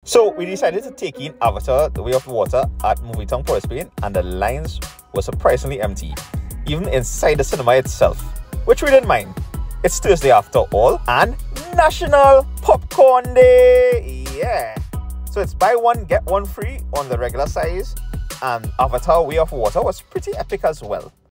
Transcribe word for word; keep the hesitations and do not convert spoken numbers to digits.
So we decided to take in Avatar: The Way of Water at Movietowne, Port of Spain, and the lines were surprisingly empty, even inside the cinema itself, which we didn't mind. It's Thursday after all, and National Popcorn Day! Yeah! So it's buy one, get one free on the regular size, and Avatar: Way of Water was pretty epic as well.